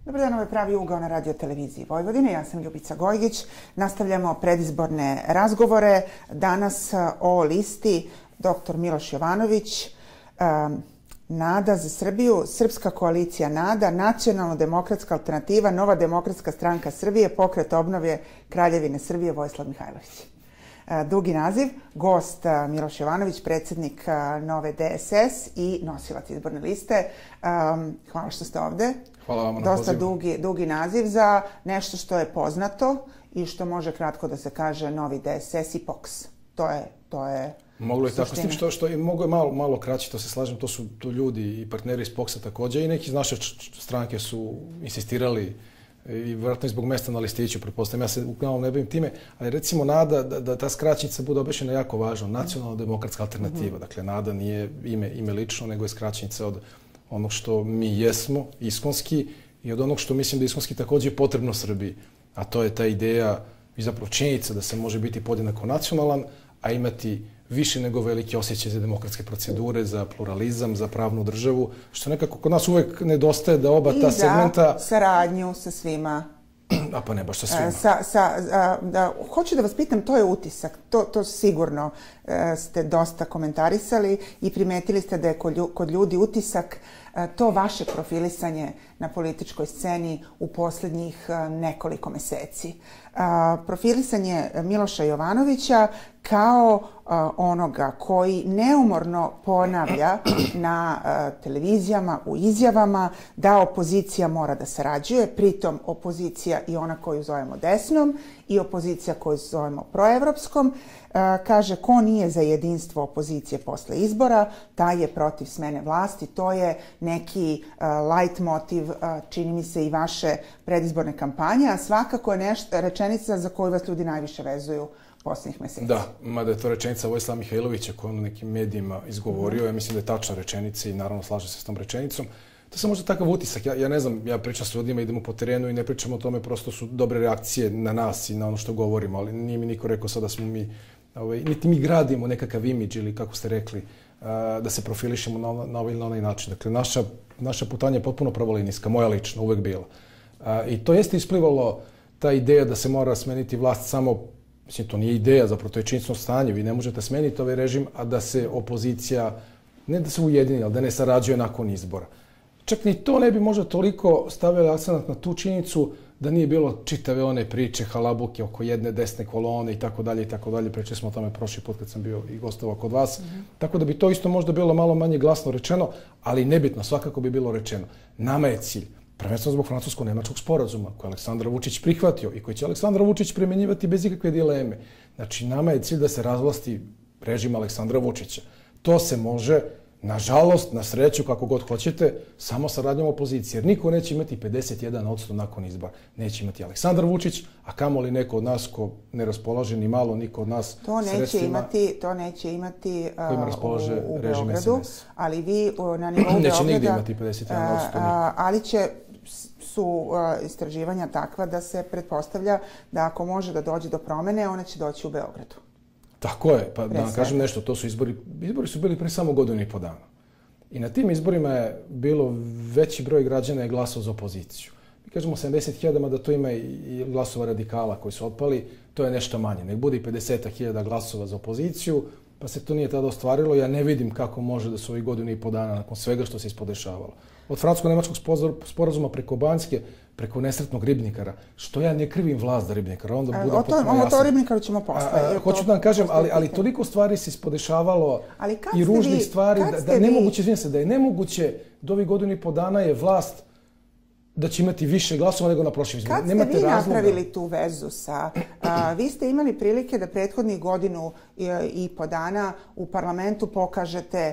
Dobar dan, ovo je Pravi ugao na Radio televiziji Vojvodine. Ja sam Ljubica Gojgić. Nastavljamo predizborne razgovore. Danas o listi dr. Miloš Jovanović, Nada za Srbiju, Srpska koalicija Nada, Nacionalno-demokratska alternativa, Nova demokratska stranka Srbije, Pokret obnove Kraljevine Srbije, Vojislav Mihajlović. Dugi naziv, gost Miloš Jovanović, predsjednik Nove DSS i nosilac izborne liste. Hvala što ste ovde. Hvala vam na pozivu. Dosta dugi naziv za nešto što je poznato i što može kratko da se kaže Novi DSS i POKS. To je moglo je tako, s tim što mogu je malo kraće, to se slažem, to su ljudi i partneri iz POKS-a također i neki iz naše stranke su insistirali i vjerojatno i zbog mesta na listiću, pretpostavljam, ja se uglavnom ne bavim time, ali recimo Nada, da ta skraćenica bude objašnjena jako važno, Nacionalno-demokratska alternativa, dakle Nada nije ime lično, nego je skraćenica od onog što mi jesmo, iskonski, i od onog što mislim da iskonski također je potrebno Srbiji, a to je ta ideja i zapravo činjenica da se može biti podjednako nacionalan, a imati više nego veliki osjećaj za demokratske procedure, za pluralizam, za pravnu državu, što nekako kod nas uvek nedostaje da oba ta segmenta... I za saradnju sa svima. A pa ne baš sa svima. Hoću da vas pitam, to je utisak, to sigurno ste dosta komentarisali i primetili ste da je kod ljudi utisak to vaše profilisanje na političkoj sceni u posljednjih nekoliko meseci. Profilisanje Miloša Jovanovića kao onoga koji neumorno ponavlja na televizijama, u izjavama da opozicija mora da sarađuje, pritom opozicija i ona koju zovemo desnom i opozicija koju zovemo proevropskom. Kaže, ko nije za jedinstvo opozicije posle izbora, taj je protiv smene vlasti. To je neki light motiv, čini mi se, i vaše predizborne kampanje, a svakako je rečenica za koju vas ljudi najviše vezuju posljednjih meseci. Da, mada je to rečenica Vojislava Mihajlovića koju on u nekim medijima izgovorio. Ja mislim da je tačna rečenica i naravno slaže se s tom rečenicom. To je možda takav utisak. Ja ne znam, ja pričam s ljudima, idemo po terenu i ne pričamo o tome, prosto su dobre reakcije na nas i na ono što govorimo, ali nije mi niko rekao sad da smo mi, niti mi gradimo nekakav imidž ili kako ste rekli, da se profilišemo na ovaj ili na onaj način. Dakle, naša putanja je potpuno pravolinijska, moja lično, uvek bila. I to jeste isplivalo ta ideja da se mora smeniti vlast samo, mislim, to nije ideja, zapravo to je činjenično stanje, vi ne možete smeniti ovaj režim, a da se opozicija, ne da se ujedini, ali da ne sarađuje nakon izbora. Čak ni to ne bi možda toliko stavili akcenat na tu činjenicu da nije bilo čitave one priče, halabuke oko jedne desne kolone i tako dalje i tako dalje. Pričali smo o tome prošli put kad sam bio i gostovao kod vas. Tako da bi to isto možda bilo malo manje glasno rečeno, ali nebitno, svakako bi bilo rečeno. Nama je cilj, prvenstveno zbog francusko-nemačkog sporazuma koji je Aleksandar Vučić prihvatio i koji će Aleksandar Vučić primjenjivati bez ikakve dileme. Znači, nama je cilj da se razvlasti režim Aleksandra Vučića. To se može, nažalost, na sreću, kako god hoćete, samo saradnjom opozicije. Jer niko neće imati 51% nakon izbora. Neće imati Aleksandar Vučić, a kamoli neko od nas ko ne raspolaže ni malo, niko od nas sredstvima... To neće imati u režim Beogradu, SNS. ali vi na nivou Beograda... Neće nigdje imati 51%. Ali su istraživanja takva da se pretpostavlja da ako može da dođe do promene, ona će doći u Beogradu. Tako je, pa da vam kažem nešto, to su izbori su bili pre samo godinu i po dana. I na tim izborima je bilo veći broj građana je glasao za opoziciju. Mi kažemo 70.000, da to ima i glasova radikala koji su otpali, to je nešto manje. Nek bude i 50.000 glasova za opoziciju, pa se to nije tada ostvarilo. Ja ne vidim kako može da su ovih godinu i po dana nakon svega što se ispodešavalo. Od francusko-nemačkog sporazuma preko Banjske, preko nesretnog Ribnikara, što ja ne krivim vlast za Ribnikara, onda bude potpuno jasno. O to Ribnikaru ćemo postaviti. Hoću da vam kažem, ali toliko stvari se ispodešavalo i ružnih stvari, da je nemoguće da ovih godinu i po dana je vlast da će imati više glasova nego na prošlim izborima. Kad ste vi napravili tu vezu sa... Vi ste imali prilike da prethodnih godinu i po dana u parlamentu pokažete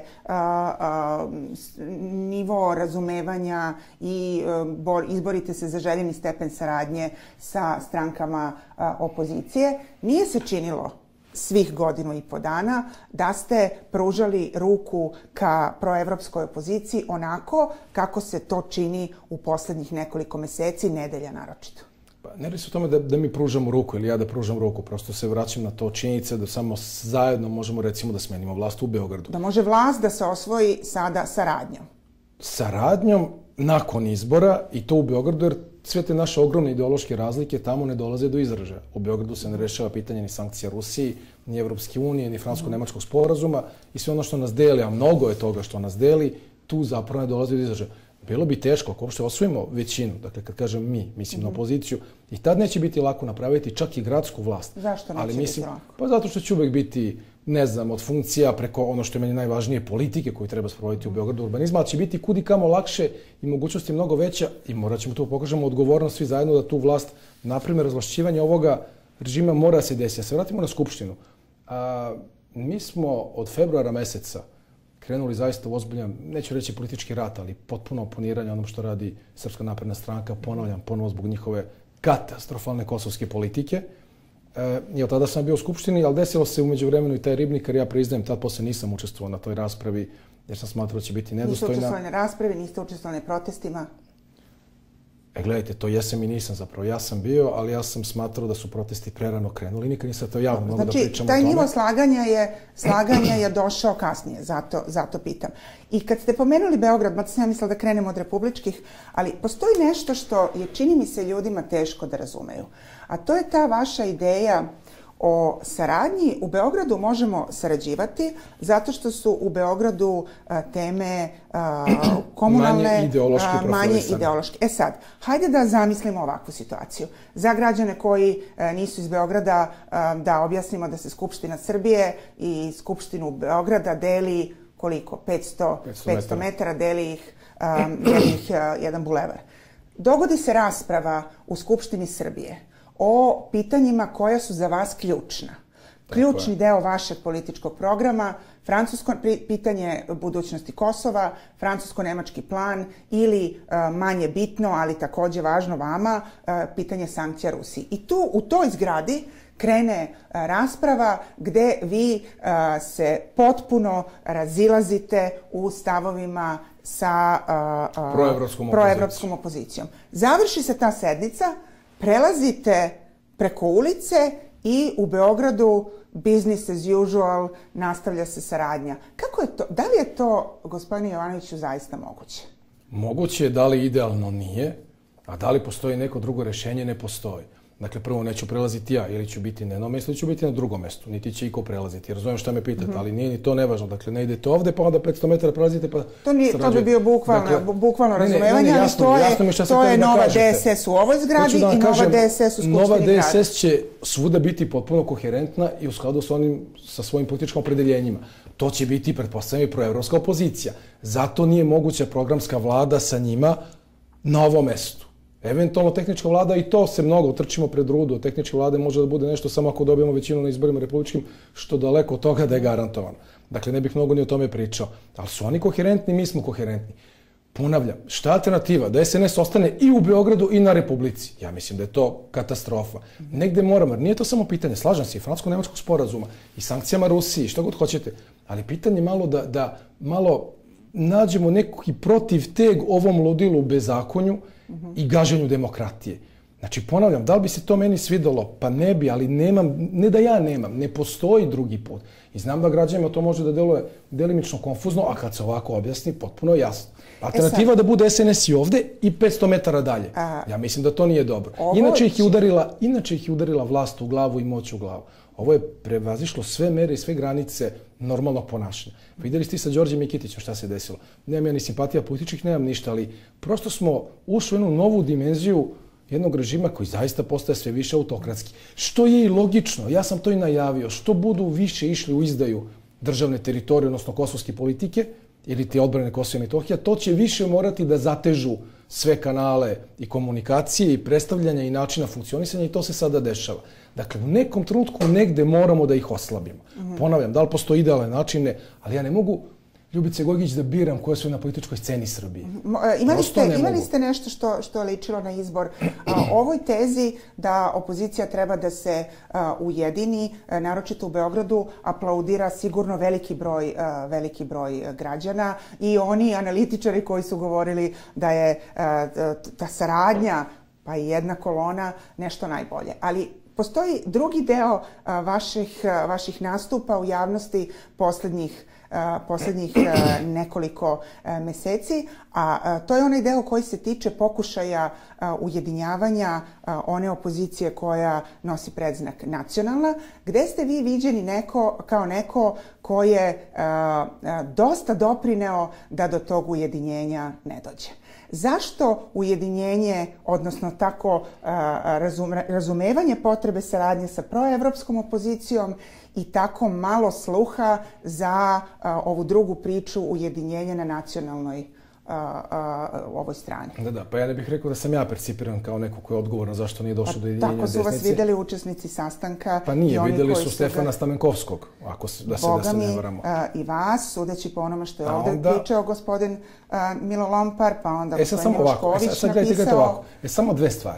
nivo razumevanja i izborite se za željeni stepen saradnje sa strankama opozicije. Nije se činilo svih godinu i po dana da ste pružali ruku ka proevropskoj opoziciji onako kako se to čini u posljednjih nekoliko meseci, nedelja naročito. Ne radi se o tome da mi pružamo ruku ili ja da pružam ruku, prosto se vraćam na to činjenice da samo zajedno možemo recimo da smenimo vlast u Beogradu. Da može vlast da se osvoji sada saradnjom. Saradnjom nakon izbora i to u Beogradu, jer sve te naše ogromne ideološke razlike tamo ne dolaze do izražaja. U Beogradu se ne rešava pitanje ni sankcija Rusiji, ni Evropske unije, ni Francusko-nemačkog sporazuma i sve ono što nas deli, a mnogo je toga što nas deli, tu zapravo ne dolazi do izražaja. Bilo bi teško ako uopšte osvojimo većinu, dakle kad kažem mi, mislim na opoziciju, i tad neće biti lako napraviti čak i gradsku vlast. Zašto neće biti lako? Pa zato što će uvek biti, ne znam, od funkcija preko ono što je meni najvažnije, politike koju treba sprovoditi u Beogradu, urbanizma, ali će biti kudi kamo lakše i mogućnosti mnogo veća i morat ćemo to pokažemo odgovornost svi zajedno da tu vlast, na primjer, razvlašćivanje ovoga režima mora se desiti. Ja se vratimo na Skupštinu. Mi smo od februara meseca krenuli zaista u ozbiljan, neću reći politički rat, ali potpuno oponiranje onom što radi Srpska napredna stranka, ponavljam, ponovo zbog njihove katastrofalne kosovske politike. I od tada sam bio u Skupštini, ali desilo se umeđu vremenu i taj Ribnik, jer ja priznajem, tad posle nisam učestvovao na toj raspravi, jer sam smatrao da će biti nedostojna. Niste učestvovali na raspravi, niste učestvovali na protestima? Gledajte, to jesam i nisam zapravo. Ja sam bio, ali ja sam smatrao da su protesti prerano krenuli. Nikad nisam to javno mogu da pričam o tome. Taj nivo slaganja je došao kasnije, zato pitam. I kad ste pomenuli Beograd, mada sam ja mislila da krenemo od republičkih, ali postoji nešto što je, čini mi se, ljudima teško da razumeju. A to je ta vaša ideja o saradnji. U Beogradu možemo sarađivati zato što su u Beogradu teme komunalne, manje ideološke. Sad, hajde da zamislimo ovakvu situaciju. Za građane koji nisu iz Beograda, da objasnimo da se Skupština Srbije i Skupštinu Beograda deli koliko? 500 metara, deli ih jedan bulevar. Dogodi se rasprava u Skupštini Srbije o pitanjima koja su za vas ključna. Ključni deo vašeg političkog programa, pitanje budućnosti Kosova, francusko-nemački plan ili manje bitno, ali takođe važno vama, pitanje sankcija Rusiji. I tu, u toj zgradi, krene rasprava gde vi se potpuno razilazite u stavovima sa proevropskom opozicijom. Završi se ta sednica, prelazite preko ulice i u Beogradu business as usual, nastavlja se saradnja. Kako je to? Da li je to, gospodine Jovanoviću, zaista moguće? Moguće je, da li idealno nije, a da li postoji neko drugo rešenje, ne postoji. Dakle, prvo neću prelaziti ja, ili ću biti na jednom mjestu, ili ću biti na drugom mjestu. Niti će iko prelaziti. Razumijem šta me pitate, ali nije ni to nevažno. Dakle, ne idete ovde, pa onda 500 metara prelazite, pa to bi bio bukvalno razumevanje, ali to je nova DSS u ovoj zgradi i nova DSS u Skupštini grada. Nova DSS će svuda biti potpuno koherentna i u skladu sa svojim političkim opredeljenjima. To će biti, pretpostavljam, i proevropska opozicija. Zato nije moguća programska vlada sa njima na ovom mestu. Eventualno tehnička vlada, i to se mnogo utrčimo pred rudu. Tehnička vlada može da bude nešto samo ako dobijemo većinu na izborima republičkim, što daleko od toga da je garantovano. Dakle, ne bih mnogo ni o tome pričao. Ali su oni koherentni, mi smo koherentni. Ponavljam, šta je alternativa? Da SNS ostane i u Beogradu i na Republici. Ja mislim da je to katastrofa. Negde moramo, jer nije to samo pitanje, slažem se, i francusko-nemačkog sporazuma, i sankcijama Rusiji, šta god hoćete, ali pitanje malo da malo nađemo neki protiv teg ovom ludilu bezakonju i gaženju demokratije. Znači, ponavljam, da li bi se to meni svidalo? Pa ne bi, ali nemam, ne da ja nemam, ne postoji drugi put. I znam da građanima to može da deluje delimično konfuzno, a kad se ovako objasni, potpuno jasno. Alternativa da bude SNS i ovde i 500 metara dalje. Ja mislim da to nije dobro. Inače ih je udarila vlast u glavu i moć u glavu. Ovo je prevazišlo sve mere i sve granice normalnog ponašanja. Vidjeli ste sa Đorđem Mikitićem šta se desilo. Nemam ja ni simpatija političkih, nemam ništa, ali prosto smo ušli u jednu novu dimenziju jednog režima koji zaista postaje sve više autokratski. Što je i logično, ja sam to i najavio, što budu više išli u izdaju državne teritorije, odnosno kosovske politike, ili te odbrane Kosova i Metohija, to će više morati da zatežu sve kanale i komunikacije i predstavljanja i načina funkcionisanja i to se sada dešava. Dakle, u nekom trenutku negde moramo da ih oslabimo. Ponavljam, da li postoji idealan način, ali ja ne mogu, Ljubice Gojgić, da biram koje su na političkoj sceni Srbije. Imali ste nešto što je ličilo na izbor ovoj tezi da opozicija treba da se ujedini, naročito u Beogradu, aplaudira sigurno veliki broj građana i oni analitičari koji su govorili da je ta saradnja, pa i jedna kolona, nešto najbolje. Ali postoji drugi deo vaših nastupa u javnosti poslednjih posljednjih nekoliko meseci, a to je onaj deo koji se tiče pokušaja ujedinjavanja one opozicije koja nosi predznak nacionalna, gde ste vi viđeni kao neko ko je dosta doprineo da do tog ujedinjenja ne dođe. Zašto ujedinjenje, odnosno tako razumevanje potrebe saradnje sa proevropskom opozicijom i tako malo sluha za ovu drugu priču ujedinjenja na nacionalnoj ovoj strani? Da, pa ja ne bih rekao da sam ja percipiran kao neko ko je odgovoran zašto nije došlo do ujedinjenja desnice. Tako su vas videli učesnici sastanka. Pa nije, videli su Stefana Stamenkovskog, da se ne varamo. I vas, sudeći po onome što je ovdje pričao gospodin Milo Lompar, pa onda gospodin Milošković napisao. Samo dve stvari.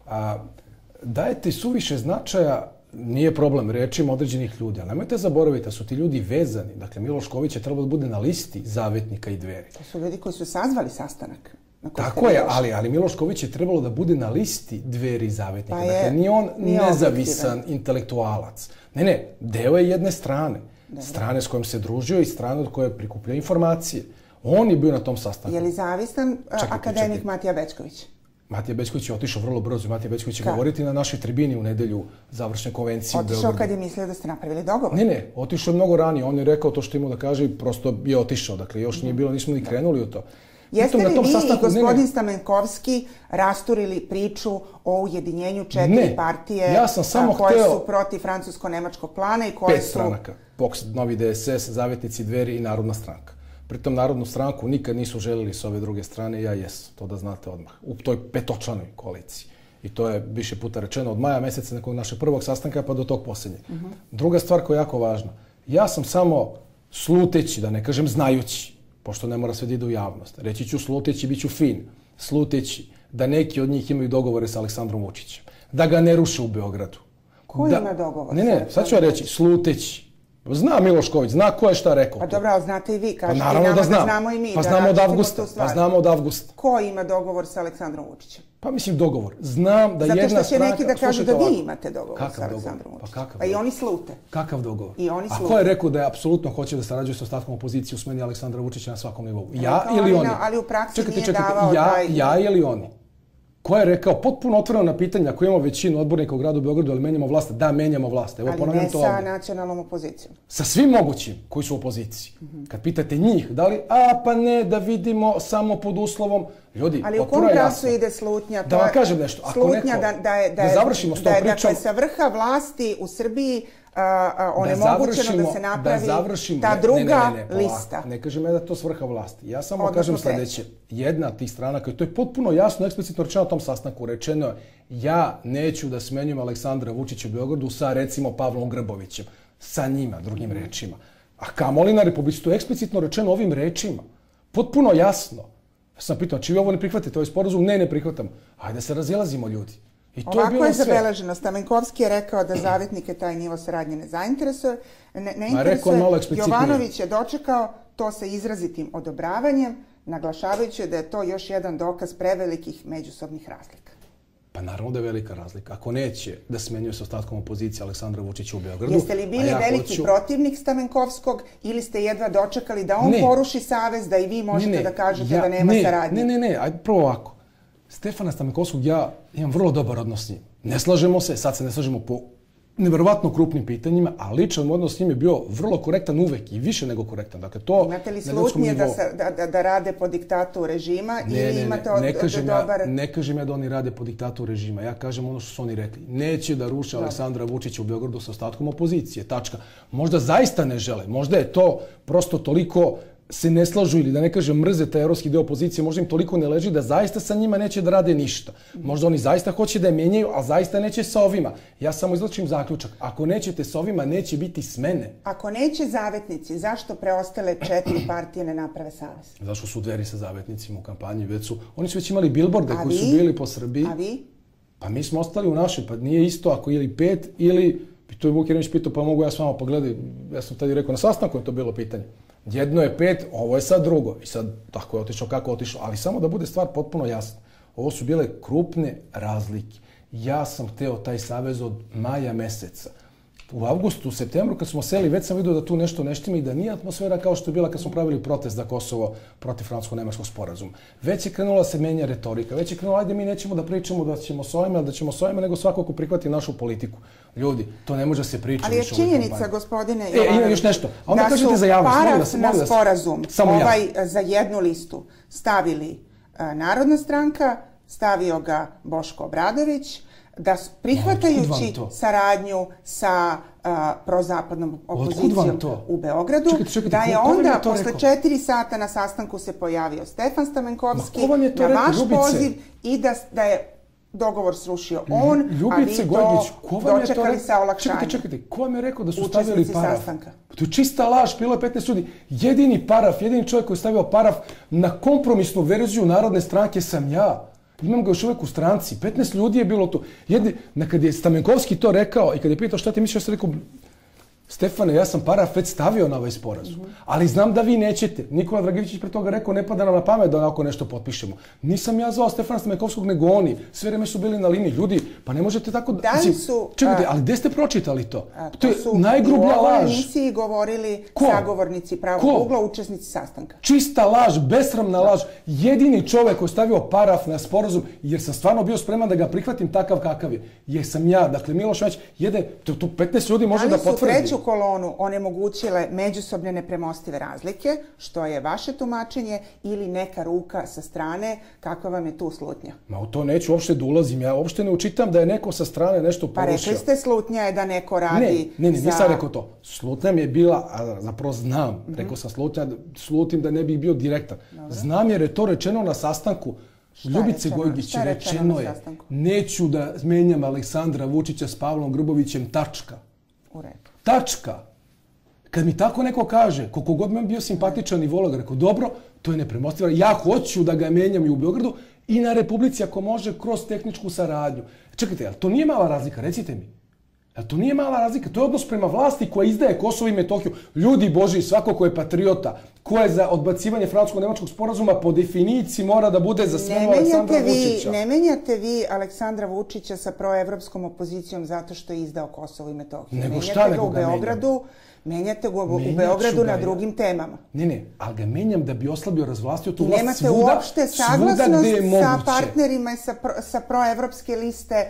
Dajete suviše značaja, nije problem, rečima određenih ljudi, ali nemojte zaboraviti da su ti ljudi vezani. Dakle, Milošković je trebalo da bude na listi Zavetnika i Dveri. To su ljudi koji su sazvali sastanak. Tako je, ali Milošković je trebalo da bude na listi Dveri i Zavetnika. Dakle, nije on nezavisan intelektualac. Ne, deo je jedne strane. Strane s kojom se družio i strane od koje prikuplja informacije. On je bio na tom sastanku. Je li zavisan akademik Matija Bećković? Matija Bećković je otišao vrlo brzo. Matija Bećković će govoriti na našoj tribini u nedelju završne konvencije u Beogradu. Otišao kad je mislio da ste napravili dogovor? Ne, otišao je mnogo ranije. On je rekao to što imao da kaže i prosto je otišao. Dakle, još nije bilo, nismo ni krenuli u to. Jeste li vi i gospodin Stamenkovski rasturili priču o ujedinjenju četiri partije koje su protiv francusko-nemačkog plana i koje su... 5 stranaka. POKS, Novi DSS, Zavetnici, Dveri i Narodna stranka. Pritom Narodnu stranku nikad nisu željeli s ove druge strane, ja jesam, to da znate odmah, u toj petočlanoj koaliciji. I to je više puta rečeno od maja meseca nekog našeg prvog sastanka pa do tog posljednjeg. Druga stvar koja je jako važna, ja sam samo sluteći, da ne kažem znajući, pošto ne mora sve da ide u javnost, reći ću sluteći, bit ću fin, sluteći da neki od njih imaju dogovore sa Aleksandrom Vučićem, da ga ne ruše u Beogradu. Ko ima dogovor? Ne, sad ću ja reći, sluteći. Zna Milošković, zna ko je šta rekao. Pa dobro, ali znate i vi, kažete i nama da znamo i mi. Pa znamo od avgusta. Ko ima dogovor sa Aleksandrom Vučićem? Pa mislim dogovor. Znam da jedna stranka... Zato što će neki da kažu da vi imate dogovor sa Aleksandrom Vučićem. Pa i oni slute. Kakav dogovor? I oni slute. A ko je rekao da je apsolutno hoće da sarađuje sa ostatkom opozicije u smeni Aleksandra Vučića na svakom nivou? Ja ili oni? Ali u praksi nije davao taj... Ja ili oni? Ko je rekao potpuno otvoreno na pitanje ako imamo većinu odbornika u gradu Beogradu, ali menjamo vlast? Da, menjamo vlast. Evo, ponavljam to ovdje. Ali ne sa nacionalnom opozicijom. Sa svim mogućim koji su u opoziciji. Kad pitate njih, da li, pa ne, da vidimo samo pod uslovom, ljudi, ali u kom pravcu ide slutnja? Da vam kažem nešto. Slutnja da završimo s tom pričom. Dakle, sa vrha vlasti u Srbiji onemogućeno da se napravi ta druga lista. Ne kažem ja da to s vrha vlasti. Ja samo kažem sljedeće. Jedna od tih stranaka, i to je potpuno jasno, eksplicitno rečeno na tom sastanku, rečeno je ja neću da smenjujem Aleksandra Vučića u Beogradu sa recimo Pavlom Grbovićem. Sa njima, drugim rečima. A kamoli na Republici, to je eksplicitno rečeno ovim rečima. Potpuno jasno. Ja sam pitao, či vi ovo ne prihvatite, ovaj sporazum? Ne prihvatam. Hajde se razilazimo ljudi. Ovako je zabeleženo. Stamenkovski je rekao da zavetnike taj nivo saradnje ne interesuje. Jovanović je dočekao to sa izrazitim odobravanjem, naglašavajući da je to još jedan dokaz prevelikih međusobnih razlika. Pa naravno da je velika razlika. Ako neće da smenjuje sa ostatkom opozicije Aleksandra Vučića u Beogradu... Jeste li bili veliki protivnik Stamenkovskog ili ste jedva dočekali da on poruši savez, da i vi možete da kažete da nema saradnje? Ne, ajde prvo ovako. Stefana Stamenkovskog ja imam vrlo dobar odnos s njim. Ne slažemo se, sad se ne slažemo po neverovatno krupnim pitanjima, a ličan odnos s njim je bio vrlo korektan uvek i više nego korektan. Dakle, to imate li slutnje da rade po diktatu režima ili imate dobar... Ne kažem ja da oni rade po diktatu režima. Ja kažem ono što su oni rekli. Neće da ruše Aleksandra Vučića u Beogradu sa ostatkom opozicije. Tačka. Možda zaista ne žele. Možda je to prosto toliko se ne slažu ili da ne kažem mrze taj evropski deo opozicije, možda im toliko ne leži da zaista sa njima neće da rade ništa. Možda oni zaista hoće da je menjaju, a zaista neće sa ovima. Ja samo izlačim zaključak. Ako nećete sa ovima, neće biti smene. Ako neće zavetnici, zašto preostale 4 partije ne naprave savez? Zašto su Dveri sa zavetnicima u kampanji? Oni su već imali bilborde koji su bili po Srbiji. A vi? Pa mi smo ostali u našoj, pa nije isto ako ili 5 ili... To je Vuk Jeremić pitao, pa mogu ja s vama pogledati. Ja sam tada rekao na sastanku je to bilo pitanje. Jedno je 5, ovo je sad drugo. I sad tako je otišao kako je otišao. Ali samo da bude stvar potpuno jasna. Ovo su bile krupne razlike. Ja sam hteo taj savez od maja meseca. U avgustu, u septembru, kad smo seli, već sam vidio da tu nešto ne štima i da nije atmosfera kao što je bila kad smo pravili protest za Kosovo protiv francusko-nemačkog sporazuma. Već je krenula se menja retorika, već je krenula, ajde mi nećemo da pričamo da ćemo s ovima, da ćemo s ovima, nego svako ko prihvati našu politiku. Ljudi, to ne može se pričati. Ali je činjenica, gospodine Jovanović, još nešto. A onda kažete za javnost, paraf na sporazum za jednu listu stavili Narodna stranka, stavio ga Boško Obradović, da prihvatajući saradnju sa prozapadnom opozicijom u Beogradu, da je onda posle 4 sata na sastanku se pojavio Stefan Stamenkovski na vaš poziv i da je dogovor srušio on, a vi to dočekali sa olakšanjem. Čekajte, ko vam je rekao da su stavili paraf? To je čista laž, bilo je 15 ljudi. Jedini paraf, jedini čovjek koji je stavio paraf na kompromisnu verziju Narodne stranke sam ja. Imam ga još uvijek u stranci. 15 ljudi je bilo tu. Kad je Stamenkovski to rekao i kad je pitao šta ti misliš, ja sam rekao, Stefane, ja sam paraf već stavio na ovaj sporazum, ali znam da vi nećete. Nikola Dragivičić pre toga rekao, ne pada nam na pamet da onako nešto potpišemo. Nisam ja zvao Stefana Stamenkovskog, nego oni. Sve vreme su bili na liniji. Ljudi, pa ne možete tako da... Čekajte, ali gde ste pročitali to? To je najgrublja laž. U ovoj emisiji govorili sagovornici pravog ugla, učesnici sastanka. Čista laž, besramna laž. Jedini čovek koji je stavio paraf na sporazum, jer sam stvarno bio spreman da ga prihvatim takav kakav je, jer sam ja, dakle Miloš Već, tu 15 ljudi može da potvrdi. Kolonu onemogućile međusobne nepremostive razlike, što je vaše tumačenje, ili neka ruka sa strane, kakva vam je tu slutnja? Ma u to neću uopšte da ulazim, ja uopšte ne učitam da je neko sa strane nešto porušio. Pa rekli ste slutnja je da neko radi Ne, nisam rekao to. Slutnja mi je bila, a zapravo znam, rekao sam slutim da ne bih bio direktan. Znam jer je to rečeno na sastanku. Ljubice Gojgić, rečeno je, neću da menjam Aleksandra Vučića s Pavlom Grbovićem, tačka. U redu. Tačka. Kad mi tako neko kaže, koliko god me bio simpatičan i volio ga, rekao, dobro, to je nepremostivo. Ja hoću da ga menjam i u Beogradu i na Republici, ako može, kroz tehničku saradnju. Čekajte, ali to nije mala razlika, recite mi. To nije mala razlika, to je odnos prema vlasti koja izdaje Kosovo i Metohiju. Ljudi Boži, svako ko je patriota, ko je za odbacivanje francusko-nemačkog sporazuma, po definiciji mora da bude za smenu Aleksandra Vučića. Ne menjate vi Aleksandra Vučića sa proevropskom opozicijom zato što je izdao Kosovo i Metohiju. Nego šta nego ga menjam? Menjate ga u Beogradu na drugim temama. Ne, ali ga menjam da bi oslabio, razvlastio tu vlast svuda. Nemate uopšte saglasnost sa partnerima sa proevropske liste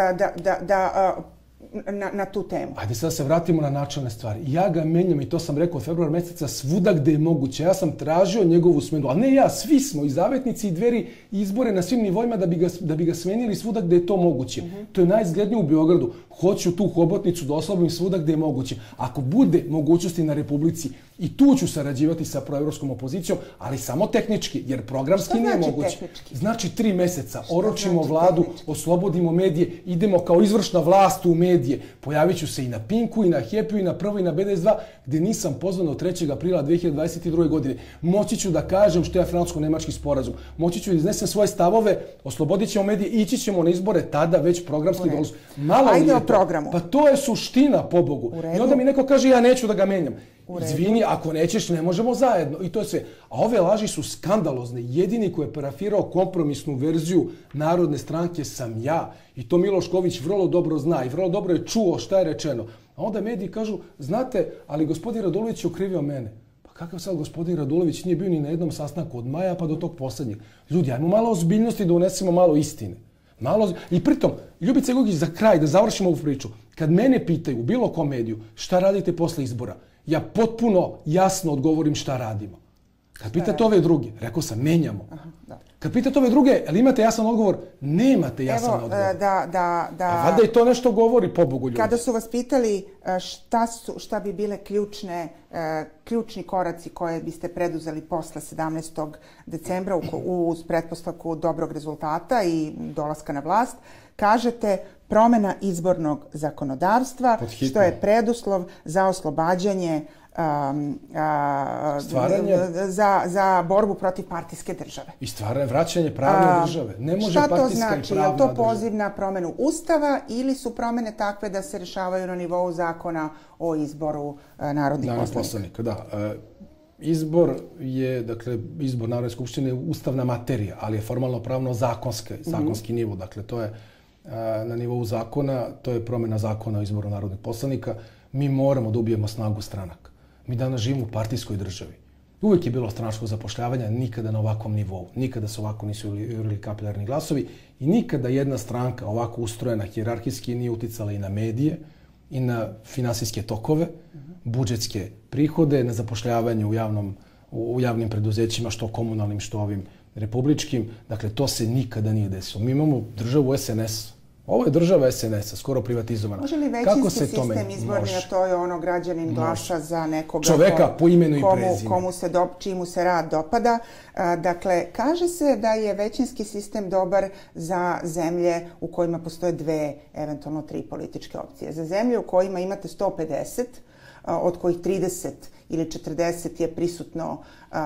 na tu temu. Ajde sad se vratimo na načelne stvari. Ja ga menjam i to sam rekao od februara meseca svuda gde je moguće. Ja sam tražio njegovu smenu, ali ne ja, svi smo i zavetnici i Dveri izbore na svim nivoima da bi ga smenili svuda gde je to moguće. To je najizglednije u Beogradu. Hoću tu hobotnicu da oslabim svuda gde je moguće. Ako bude mogućnosti na Republici, i tu ću sarađivati sa proevropskom opozicijom, ali samo tehnički, jer programski nije moguće. Znači 3 meseca, oročimo vladu, oslobodimo medije, idemo kao izvršna vlast u medije. Pojavit ću se i na Pinku, i na Happy, i na Prvo, i na BDS2, gde nisam pozvan od 3. aprila 2022. godine. Moći ću da kažem što je francusko-nemački sporazum. Moći ću da iznesem svoje stavove, oslobodit ćemo medije, ići ćemo na izbore, tada već programski dolaz. Ajde o programu. Pa to je suština, pobogu. I onda mi neko kaže ja neću da ga menjam. Izvini, ako nećeš, ne možemo zajedno. I to je sve. A ove laži su skandalozne. Jedini koji je parafirao kompromisnu verziju Narodne stranke sam ja. I to Miloš Ković vrlo dobro zna i vrlo dobro je čuo šta je rečeno. A onda mediji kažu, znate, ali gospodin Radulović je okrivio mene. Pa kakav sad gospodin Radulović nije bio ni na jednom sastanku od maja pa do tog poslednjeg. Ljudi, ajmo malo ozbiljnosti da unesemo malo istine. I pritom, Ljubice Gojgić, za kraj, da završimo ovu priču, kad mene pitaju u bilo kom mediju šta radite posle izbora, ja potpuno jasno odgovorim šta radimo. Kad pitate ove druge, rekao sam, menjamo. Kad pitate ove druge, ali imate jasan odgovor? Nemate jasan odgovor. A valjda i to nešto govori, pobogu ljudi. Kada su vas pitali šta bi bile ključni koraci koje biste preduzeli posle 17. decembra uz pretpostavku dobrog rezultata i dolaska na vlast, kažete promena izbornog zakonodavstva, što je preduslov za oslobađanje za borbu protiv partijske države. I stvaranje, vraćanje pravne države. Ne može partijska i pravna država. Šta to znači? Je li to poziv na promenu Ustava ili su promene takve da se rešavaju na nivou zakona o izboru narodnih poslanika? Da. Izbor je, dakle, izbor Narodne skupštine ustavna materija, ali je formalno pravno zakonski nivo. Dakle, to je na nivou zakona, to je promena zakona o izboru narodnih poslanika. Mi moramo da ubijemo snagu stranaka. Mi danas živimo u partijskoj državi. Uvijek je bilo stranačkog zapošljavanja, nikada na ovakvom nivou. Nikada se ovako nisu jurili kapilarni glasovi i nikada jedna stranka ovako ustrojena hijerarhijski nije uticala i na medije i na finansijske tokove, budžetske prihode, na zapošljavanje u javnim preduzećima, što komunalnim, što ovim republičkim. Dakle, to se nikada nije desilo. Mi imamo državu SNS. Ovo je država SNS-a, skoro privatizovana. Može li većinski sistem izborni, a to je ono građanin glasa za nekoga čoveka po imenu i prezimenu, čiji mu se rad dopada. Dakle, kaže se da je većinski sistem dobar za zemlje u kojima postoje 2, eventualno 3 političke opcije. Za zemlje u kojima imate 150, od kojih 30 ili 40 je prisutno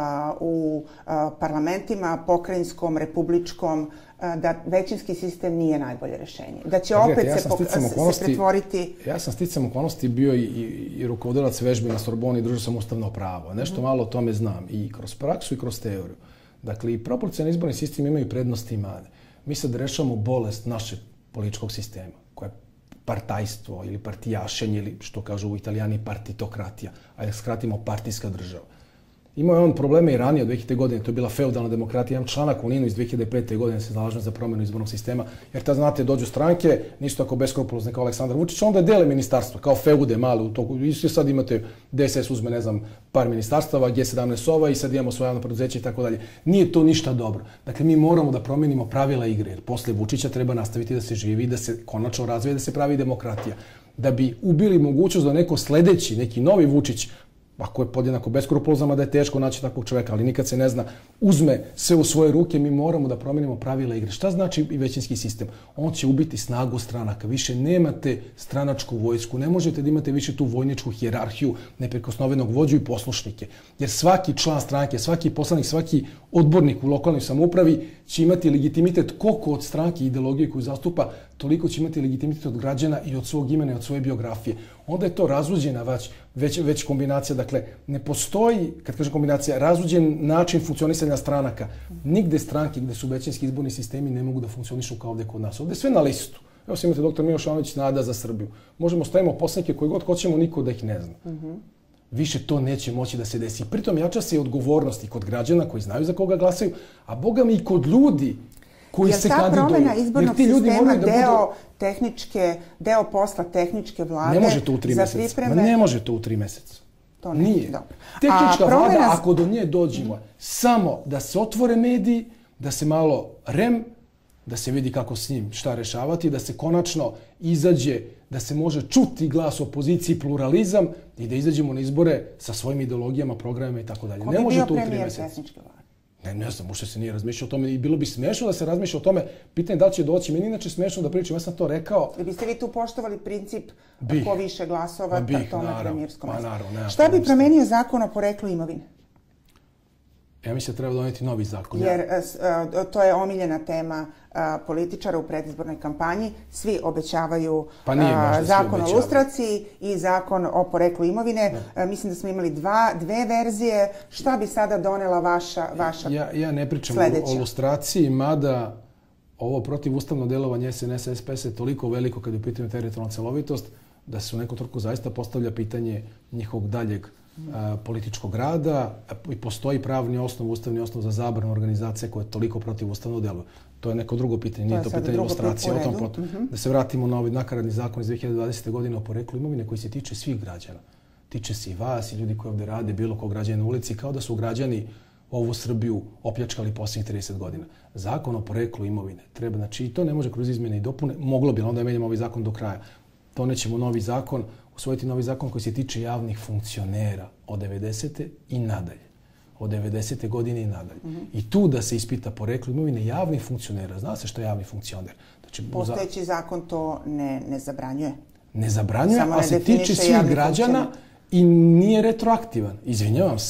u parlamentima, pokrajinskom, republičkom, da većinski sistem nije najbolje rješenje. Da će opet se pretvoriti... Ja sam sticajem okolnosti bio i rukovodilac vežbe na Sorboni i držao sam ustavno pravo. Nešto malo o tome znam i kroz praksu i kroz teoriju. Dakle, i proporcionalni izborni sistem imaju prednosti i mane. Mi sad rešavamo bolest našeg političkog sistema, koja je partajstvo ili partijašenje ili što kažu u Italijani partitokratija, a da skratimo partijska država. Imao je on probleme i ranije od 2000. godine, to je bila feudalna demokratija. Imam članak u NIN-u iz 2005. godine se zalažem za promjenu izbornog sistema, jer tad znate, dođu stranke, nisu tako beskrupulozne kao Aleksandar Vučić, onda dele ministarstva, kao feude male u toku. I sad imate DSS uzme, ne znam, par ministarstava, G17 ova i sad imamo svoje javno preduzeće i tako dalje. Nije to ništa dobro. Dakle, mi moramo da promijenimo pravila igre, jer posle Vučića treba nastaviti da se živi, da se konačno razvije, da se pravi demokratija. Da bi ubili mogućnost da neko sledeći, neki novi Vučić, ako je podjednako beskrupulozama, da je teško naći takvog čovjeka, ali nikad se ne zna, uzme sve u svoje ruke, mi moramo da promijenimo pravila igre. Šta znači većinski sistem? On će ubiti snagu stranaka. Više nemate stranačku vojsku, ne možete da imate više tu vojničku hijerarhiju, neprikosnovenog vođu i poslušnike. Jer svaki član stranke, svaki poslanik, svaki odbornik u lokalnoj samoupravi će imati legitimitet koliko od stranke i ideologije koju zastupa, toliko će imati legitimitet od građana i od svog imena i od svoje biografije. Onda je to razuđena već kombinacija. Dakle, ne postoji, kad kažem kombinacija, razuđen način funkcionisanja stranaka. Nigde stranke gde su većinski izborni sistemi ne mogu da funkcionišu kao ovdje kod nas. Ovdje je sve na listu. Evo se imate dr. Miloš Jovanović, Nada za Srbiju. Možemo stavimo poslanike koji god hoćemo, niko da ih ne zna. Više to neće moći da se desi. Pritom jača se i odgovornost i kod građana koji znaju za koga glasaju, a boga mi i kod ljudi koji se kandiduju. Je ta promjena izbornog sistema deo posla tehničke vlade? Ne može to u 3 mjeseca. Ne može to u 3 mjeseca. To nije. Tehnička vlada, ako do nje dođemo, samo da se otvore mediji, da se malo da se vidi kako s njim šta rešavati, da se konačno izađe, da se može čuti glas opoziciji, pluralizam i da izađemo na izbore sa svojim ideologijama, programima i tako dalje. Ne može to u 3 mjeseca. Ne znam, uopšte se nije razmišljao o tome i bilo bi smiješno da se razmišlja o tome. Pitanje da li će doći. Meni inače smiješno da pričam, ja sam to rekao. Biste vi tu poštovali princip ko više glasova, tome premijerskom mestu? Šta bi promenio zakon o poreklu imovine? Ja mislim da treba doneti novi zakon. Jer to je omiljena tema političara u predizbornoj kampanji. Svi obećavaju zakon o lustraciji i zakon o poreklu imovine. Mislim da smo imali dve verzije. Šta bi sada donela vaša Ja ne pričam sledeća? O lustraciji, mada ovo protivustavno delovanje SNS-a SPS je toliko veliko kad je u pitanju teritorijalna celovitost da se u nekom trenutku zaista postavlja pitanje njihovog daljeg političkog rada i postoji pravni osnov, ustavni osnov za zabranu organizacije koje toliko protivustavno deluju. To je neko drugo pitanje, nije to pitanje ilustracije. O tom potom. Da se vratimo na ovaj nakaradni zakon iz 2020. godine o poreklu imovine koji se tiče svih građana. Tiče se i vas i ljudi koji ovdje rade, bilo kog građana na ulici, kao da su građani ovu Srbiju opljačkali posljednjih 30 godina. Zakon o poreklu imovine treba, znači i to ne može kroz izmjene i dopune, moglo bi, onda menjamo ovaj zakon do kraja. Donećemo novi zakon, usvojiti novi zakon koji se tiče javnih funkcionera od 90. i nadalje. Od 90. godine i nadalje. I tu da se ispita poreklo imovine javnih funkcionera. Zna se što je javni funkcioner. Znači, postojeći zakon to ne zabranjuje. Ne zabranjuje, ali se tiče svih građana i nije retroaktivan. Izvinjavam se.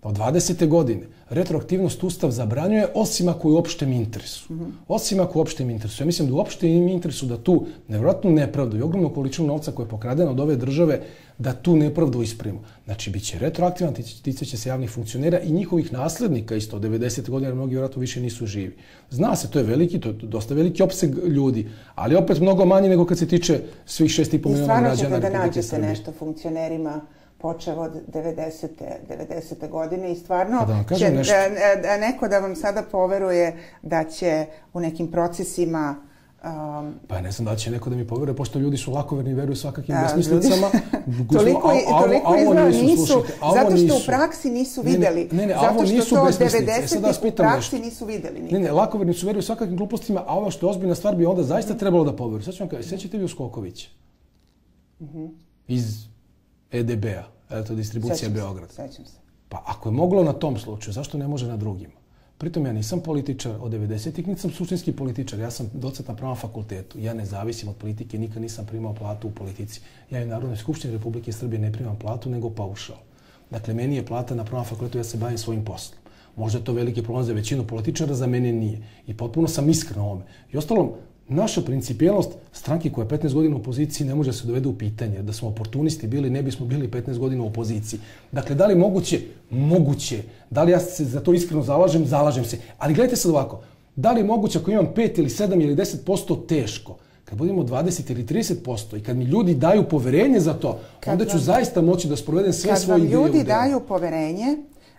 od 20. godine retroaktivnost Ustav zabranjuje osim ako je u opštem interesu. Osim ako je u opštem interesu. Ja mislim da u opštem interesu da tu nevjerojatnu nepravdu i ogromnu količinu novca koja je pokradena od ove države, da tu nepravdu ispravimo. Znači, bit će retroaktivan, ticeće se javnih funkcionera i njihovih naslednika isto od 90. godina, jer mnogi vjerojatno više nisu živi. Zna se, to je veliki, to je dosta veliki opseg ljudi, ali opet mnogo manje nego kad se tiče svih 6,5 miliona građana Republike Srbije. I stvarno ćete da nađete nešto funkcionerima počeo od 90. godine i stvarno će neko da vam sada poveruje da će u nekim procesima... Pa ne znam da će neko da mi poveruje, pošto ljudi su lakoverni i veruju svakakvim besmislicama. Toliko izgleda nisu, zato što u praksi nisu videli. Zato što to 90. u praksi nisu videli nikada. Ne, lakoverni su veruju svakakvim glupostima, a ovo što je ozbiljna stvar bi onda zaista trebalo da poveruje. Sad ću vam kažem, sjećate vi Uskokovića? Iz EDB-a, Elektrodistribucija Beograd. Sećam se. Pa ako je moglo na tom slučaju, zašto ne može na drugima? Pritom ja nisam političar od 90-ih, niti sam suštinski političar. Ja sam docent na Pravnom fakultetu. Ja ne zavisim od politike, nikad nisam primao platu u politici. Ja i Narodnoj skupštini Republike Srbije ne primam platu, nego paušal. Dakle, meni je plata na Pravnom fakultetu, ja se bavim svojim poslom. Možda je to veliki problem za većinu političara, za mene nije. I potpuno sam iskren o ovome. I ostalom, naša principijelnost stranke koja je 15 godina u opoziciji ne može se dovede u pitanje. Da smo oportunisti bili, ne bismo bili 15 godina u opoziciji. Dakle, da li moguće? Moguće. Da li ja se za to iskreno zalažem? Zalažem se. Ali gledajte sad ovako. Da li je moguće ako imam 5 ili 7 ili 10% teško? Kad budemo 20 ili 30% i kad mi ljudi daju poverenje za to, onda ću zaista moći da sprovedem sve svoje ideje u delu. Kad vam ljudi daju poverenje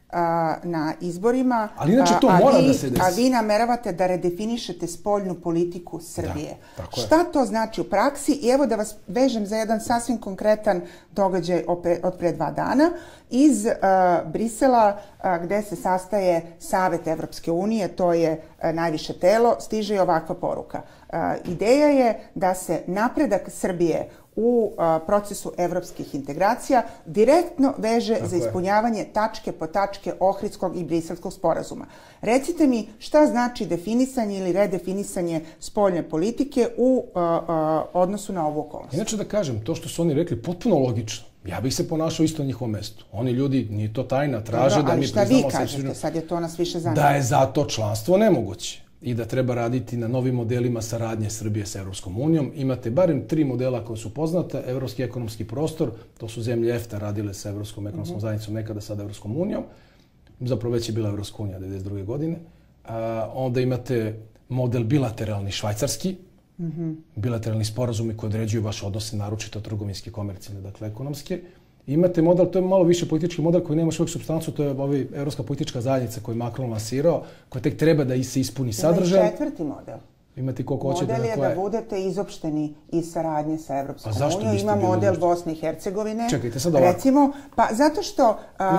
na izborima, ali inače to mora da se desi. A vi nameravate da redefinišete spoljnu politiku Srbije. Šta to znači u praksi? I evo da vas vežem za jedan sasvim konkretan događaj od pre 2 dana. Iz Brisela, gde se sastaje Savet Evropske unije, to je najviše telo, stiže i ovakva poruka. Ideja je da se napredak Srbije u procesu evropskih integracija direktno veže za ispunjavanje tačke po tačke Ohridskog i Briselskog sporazuma. Recite mi šta znači definisanje ili redefinisanje spoljne politike u odnosu na ovu okolnost. Inače da kažem, to što su oni rekli potpuno logično. Ja bih se ponašao isto na njihovom mestu. Oni ljudi, nije to tajna, traže da mi priznamo... Ali šta vi kažete, sad je to nas više zanima. Da je zato članstvo nemoguće i da treba raditi na novim modelima saradnje Srbije sa Evropskom unijom. Imate barem 3 modela koja su poznata. Evropski ekonomski prostor, to su zemlje EFTA radile sa Evropskom ekonomskom zajednicom, nekada sad Evropskom unijom. Zapravo već je bila Evropska unija 1992. godine. Onda imate model bilateralni švajcarski, bilateralni sporazumi koji određuju vaše odnose, naročito trgovinske, komercijalne, dakle ekonomske. Imate model, to je malo više politički model koji nema svog supstancu, to je Evropska politička zajednica koju je Macron lansirao, koja tek treba da se ispuni sadržaj. Ima i 4. model. Imate koliko hoćete. Model je da budete izopšteni iz saradnje sa Evropskom unijom. Ima model Bosne i Hercegovine. Čekajte sad ovako. Recimo, pa zato što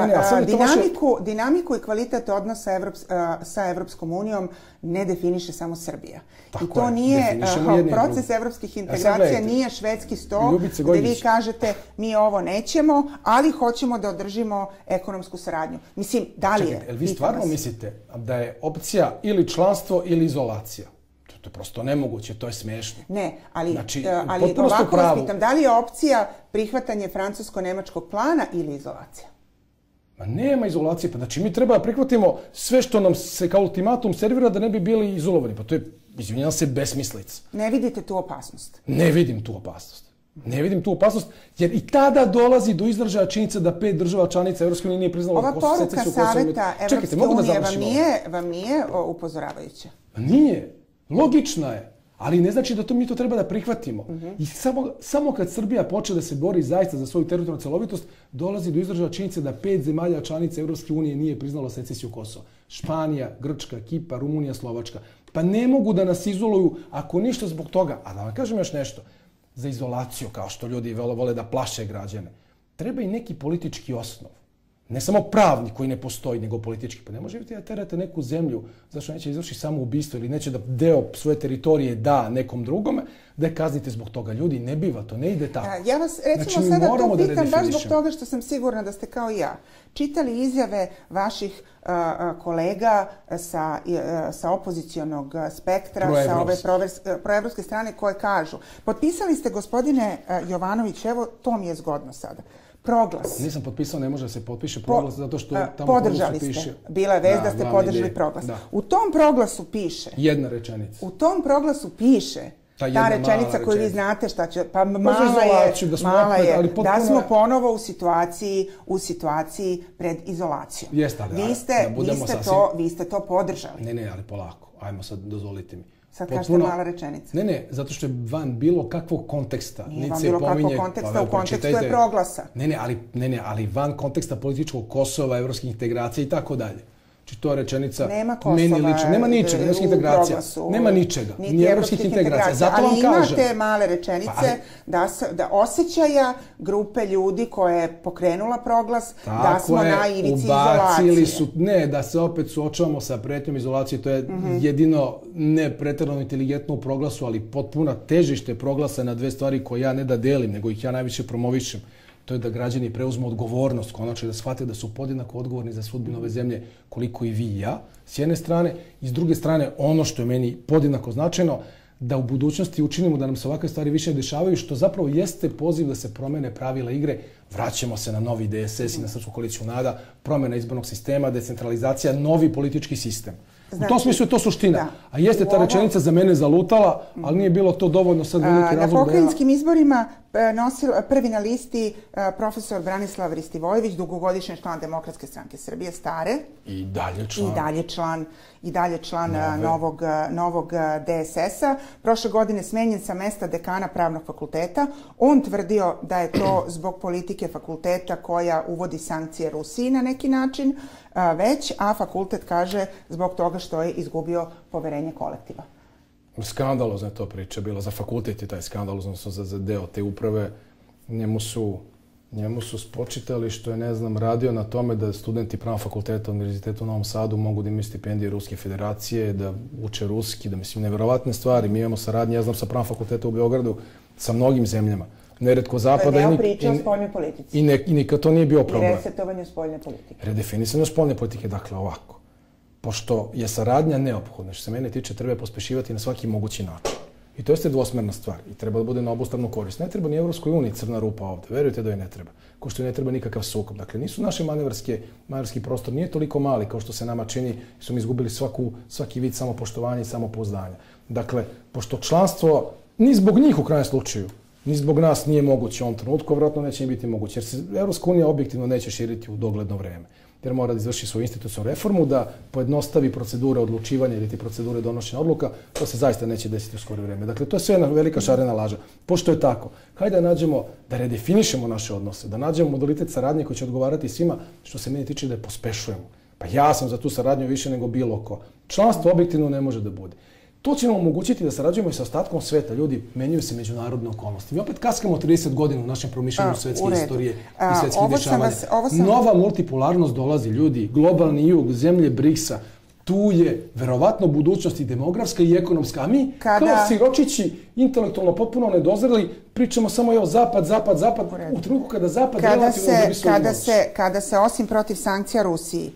dinamiku i kvalitet odnosa sa Evropskom unijom ne definiše samo Srbija. I to nije proces evropskih integracija, nije švedski sto gde vi kažete mi ovo nećemo, ali hoćemo da održimo ekonomsku saradnju. Mislim, da li je? Čekajte, vi stvarno mislite da je opcija ili članstvo ili izolacija? To je prosto nemoguće, to je smiješno. Ne, ali ovako vas pitam, da li je opcija prihvatanje francusko-nemačkog plana ili izolacija? Ma nema izolacije, pa znači mi treba da prihvatimo sve što nam se kao ultimatum servira da ne bi bili izolovani. Pa to je, izvinjam se, besmislica. Ne vidite tu opasnost? Ne vidim tu opasnost. Ne vidim tu opasnost, jer i tada dolazi do izražaja činjenica da 5 država članica Evropske unije nije priznalo Kosovo. Ova poruka Saveta Evropske unije vam nije upozoravajuća? Nije. Logična je, ali ne znači da mi to treba da prihvatimo. I samo kad Srbija počne da se bori zaista za svoju teritorijalnu celovitost, dolazi do izražaja činjenice da 5 zemalja članica Evropske unije nije priznalo secesiju Kosova. Španija, Grčka, Kipar, Rumunija, Slovačka. Pa ne mogu da nas izoluju ako ništa zbog toga. A da vam kažem još nešto, za izolaciju, kao što ljudi vole da plaše građane, treba i neki politički osnov. Ne samo pravni koji ne postoji, nego politički. Pa ne možete da terate neku zemlju zašto neće izvršiti samo ubistvo ili neće da deo svoje teritorije da nekom drugome, da je kaznite zbog toga. Ljudi, ne biva, to ne ide tako. Ja vas recimo sada to pitam baš zbog toga što sam sigurna da ste kao i ja čitali izjave vaših kolega sa opozicionog spektra, sa ove proevropske strane koje kažu. Potpisali ste, gospodine Jovanović, evo to mi je zgodno sada, proglas. Nisam potpisao, ne može da se potpiše proglas zato što tamo podržali ste. Piše. Bila je vest da ste podržali proglas. U tom proglasu piše. Jedna rečenica. U tom proglasu piše ta rečenica koju vi znate šta će, pa mala je da smo ponovo u situaciji pred izolacijom. Jeste, vi ste to podržali. Ne, ali polako. Ajmo sad, dozvolite mi. Sad kažete mala rečenica. Ne, zato što je van bilo kakvog konteksta. Nije van bilo kakvog konteksta, u kontekstu je proglasa. Ne, ali van konteksta političkog Kosova, evropskih integracija i tako dalje. Znači, to je rečenica meni lično. Nema ničega, evropskih integracija. Nema ničega, ni evropskih integracija. Zato vam kažem. Ali imate male rečenice da osjećaja grupe ljudi koje je pokrenula proglas, da smo na ivici izolacije. Ne, da se opet suočavamo sa pretnjom izolacije, to je jedino ne pretjerano inteligentno u proglasu, ali potpuno težište proglasa na dve stvari koje ja ne da delim, nego ih ja najviše promovišem. To je da građani preuzmu odgovornost, konačno da shvate da su podjednako odgovorni za sudbinu ove zemlje koliko i vi i ja, s jedne strane, i s druge strane ono što je meni podjednako značajno, da u budućnosti učinimo da nam se ovakve stvari više ne dešavaju, što zapravo jeste poziv da se promene pravila igre, vraćamo se na novi DSS i na Srpsku koaliciju NADA, promjena izbornog sistema, decentralizacija, novi politički sistem. U tom smislu je to suština. A jeste ta rečenica za mene zalutala, ali nije bilo to dovoljno sad veliki razlog da ja... Na pokrajinskim izborima prvi na listi profesor Branislav Ristivojević, dugogodišnji član Demokratske stranke Srbije, stare. I dalje član novog DSS-a. Prošle godine smenjen sa mesta dekana Pravnog fakulteta. On tvrdio da je to zbog politike fakulteta koja uvodi sankcije Rusiji na neki način već, a fakultet kaže zbog toga što je izgubio poverenje kolektiva. Skandalozna je to priča bila. Za fakultet je taj skandal, odnosno za deo te uprave. Njemu su spočitali što je, radio na tome da studenti Pravnog fakulteta Univerziteta u Novom Sadu mogu da imaju stipendije Ruske federacije, da uče ruski, da neverovatne stvari. Mi imamo saradnje, ja znam, sa Pravnog fakulteta u Beogradu sa mnogim zemljama. Neretko zapada... To je deo priče o spoljnoj politici. I nikad to nije bio problem. I resetovanju spoljne politike. Redefinisanju spoljne politike, dakle ovako. Pošto je saradnja neophodna, što se mene tiče, treba je pospešivati na svaki mogući način. I to jeste dvosmerna stvar i treba da bude na obostranu korist. Ne treba ni Evropskoj uniji crna rupa ovde, verujte da joj ne treba. Kao što joj ne treba nikakav sukob. Dakle, nisu naši manevarski prostor, nije toliko mali kao što se nama čini, su mi izgubili svaki vid samopoštovanja i samopouzdanja. Dakle, pošto članstvo, ni zbog njih u krajnjem slučaju, ni zbog nas nije moguće u ovom trenutku, vjerojatno neće biti moguće, jer se Evropska unija objektivno neće širiti u dogledno vreme. Jer mora da izvrši svoju institucionalnu reformu, da pojednostavi procedure odlučivanja ili ti procedure donošenja odluka, to se zaista neće desiti u skoro vrijeme. Dakle, to je sve jedna velika šarena laža. Pošto je tako, hajde da nađemo, da redefinišemo naše odnose, da nađemo modalitet saradnje koji će odgovarati svima, što se meni tiče da je pospešujemo. Pa ja sam za tu saradnju više nego bilo ko. Članstvo objektivno ne može da bude. To će nam omogućiti da sarađujemo i sa ostatkom sveta. Ljudi, menjaju se međunarodne okolnosti. Mi opet kaskamo 30 godina u našem promišljanju svetske istorije i svetskih dešavanja. Nova multipolarnost dolazi, ljudi. Globalni jug, zemlje BRICS-a. Tu je verovatno budućnost i demografska i ekonomska. A mi, kao siročići, intelektualno potpuno nedozreli, pričamo samo zapad. U trenutku kada zapad relativno dobi svoju moć. Kada se osim protiv sankcija Rusiji,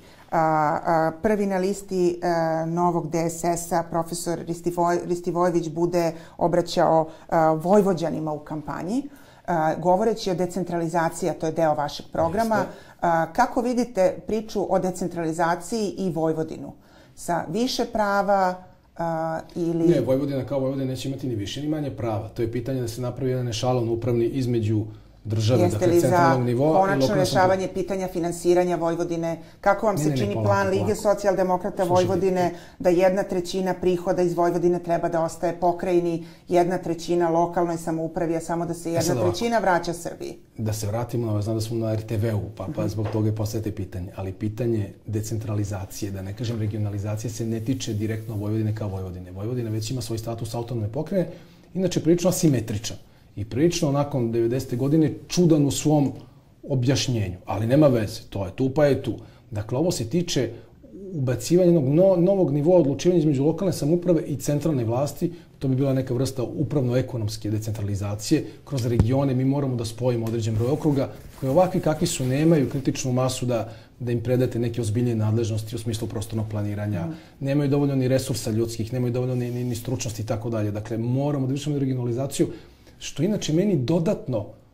prvi na listi novog DSS-a, profesor Ristivojević, bude obraćao Vojvođanima u kampanji, govoreći o decentralizaciji, a to je deo vašeg programa. Kako vidite priču o decentralizaciji i Vojvodinu? Sa više prava ili... Ne, Vojvodina kao Vojvodina neće imati ni više ni manje prava. To je pitanje da se napravi jedan ešalon upravni između države, dakle centralnog nivoa i lokalnog. Konačno rješavanje pitanja finansiranja Vojvodine? Kako vam se čini plan Lige socijaldemokrata Vojvodine da 1/3 prihoda iz Vojvodine treba da ostaje pokrajini, 1/3 lokalnoj samoupravi, a samo da se 1/3 vraća Srbiji? Da se vratimo, znam da smo na RTV-u, pa zbog toga je postavite pitanje, ali pitanje decentralizacije, da ne kažem regionalizacije, se ne tiče direktno Vojvodine kao Vojvodine. Vojvodina već ima svoj status autonomne pokrajine, inače prilično asimetričan. I prilično nakon 90. godine čudan u svom objašnjenju. Ali nema veze, to je tu pa je tu. Dakle, ovo se tiče ubacivanja jednog novog nivoa odlučivanja između lokalne samouprave i centralne vlasti. To bi bila neka vrsta upravno-ekonomske decentralizacije. Kroz regione mi moramo da spojimo određen broj okruga koji ovakvi kakvi su nemaju kritičnu masu da im predate neke ozbiljnije nadležnosti u smislu prostornog planiranja. Nemaju dovoljno ni resursa ljudskih, nemaju dovoljno ni stručnosti i tako dalje. Dakle, moramo da vršimo regionalizaciju, što inače meni dodatno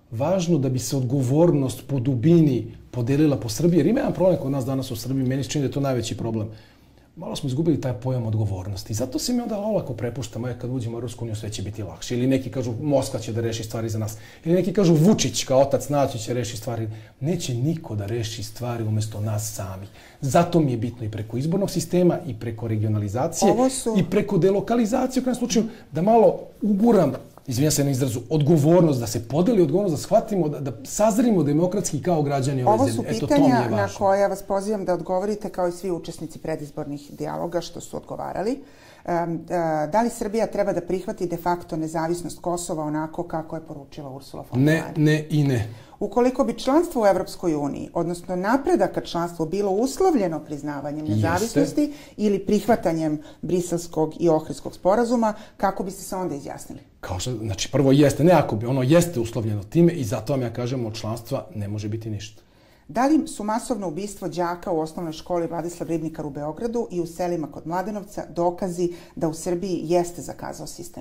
važno da bi se odgovornost po dubini podelila po Srbiji. Jer ima jedan problem kod nas danas u Srbiji, meni se čini da je to najveći problem. Malo smo izgubili taj pojam odgovornosti. Zato se mi onda olako prepuštamo, kad uđemo u Europsku uniju sve će biti lakše. Ili neki kažu Moskva će da reši stvari za nas. Ili neki kažu Vučić kao otac naći će reši stvari. Neće niko da reši stvari umjesto nas samih. Zato mi je bitno i preko izbornog sistema, i preko regionalizacije, i preko delokalizacije u krajnjem slučaju, da malo uguram, izvinjam se na izrazu, odgovornost, da se podeli odgovornost, da shvatimo, da sazrimo demokratski kao građani ove zemlje. Ovo su pitanja na koja vas pozivam da odgovorite kao i svi učesnici predizbornih dijaloga što su odgovarali. Da li Srbija treba da prihvati de facto nezavisnost Kosova onako kako je poručila Ursula von der Leyen? Ne i ne. Ukoliko bi članstvo u Evropskoj uniji, odnosno napredak ka članstvu, bilo uslovljeno priznavanjem nezavisnosti ili prihvatanjem Briselskog i Ohridskog sporazuma, kako biste se onda izjasnili? Znači, prvo jeste, ne ako bi, ono jeste uslovljeno time i zato vam ja kažem od članstva ne može biti ništa. Da li su masovno ubistvo đaka u osnovnoj školi Vladislav Ribnikar u Beogradu i u selima kod Mladenovca dokazi da u Srbiji jeste zakazao sistem?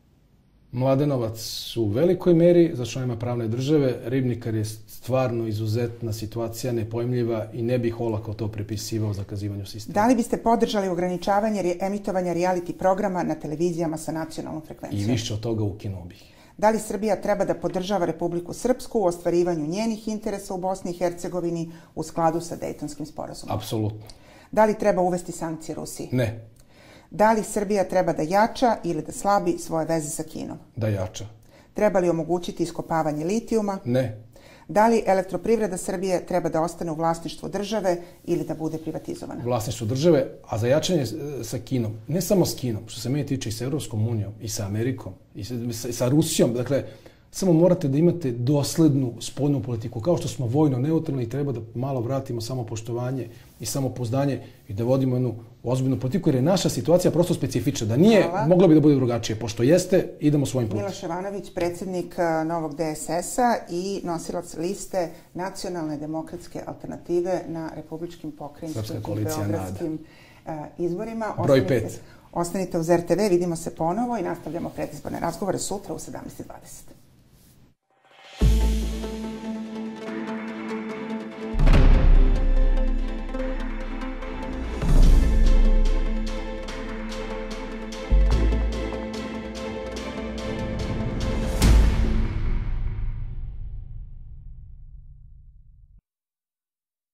Mladenovac u velikoj meri za članovima pravne države, Ribnikar je stvarno izuzetna situacija, nepojmljiva i ne bih olako to prepisivao zakazivanju sistema. Da li biste podržali ograničavanje emitovanja reality programa na televizijama sa nacionalnom frekvencijom? I više od toga ukinuo bih. Da li Srbija treba da podržava Republiku Srpsku u ostvarivanju njenih interesa u Bosni i Hercegovini u skladu sa Dejtonskim sporazumom? Apsolutno. Da li treba uvesti sankcije Rusiji? Ne. Da li Srbija treba da jača ili da slabi svoje veze sa Kinom? Da jača. Treba li omogućiti iskopavanje litijuma? Ne. Da li elektroprivreda Srbije treba da ostane u vlasništvu države ili da bude privatizovana? Vlasništvu države, a za jačanje sa Kinom, ne samo s Kinom, što se meni tiče i sa Europskom unijom, i sa Amerikom, i sa Rusijom, dakle, samo morate da imate doslednu spoljnu politiku. Kao što smo vojno neutralni, treba da malo vratimo samopoštovanje i samopouzdanje i da vodimo jednu ozbiljnu politiku, jer je naša situacija prosto specifična. Da nije, mogla bi da bude drugačije. Pošto jeste, idemo svojim putem. Miloš Jovanović, predsjednik Novog DSS-a i nosilac liste Nacionalne demokratske alternative na republičkim, pokrajinskim i beogradskim izborima. Broj 5. Ostanite uz RTV, vidimo se ponovo i nastavljamo predizborne razgovore sutra u 17:20.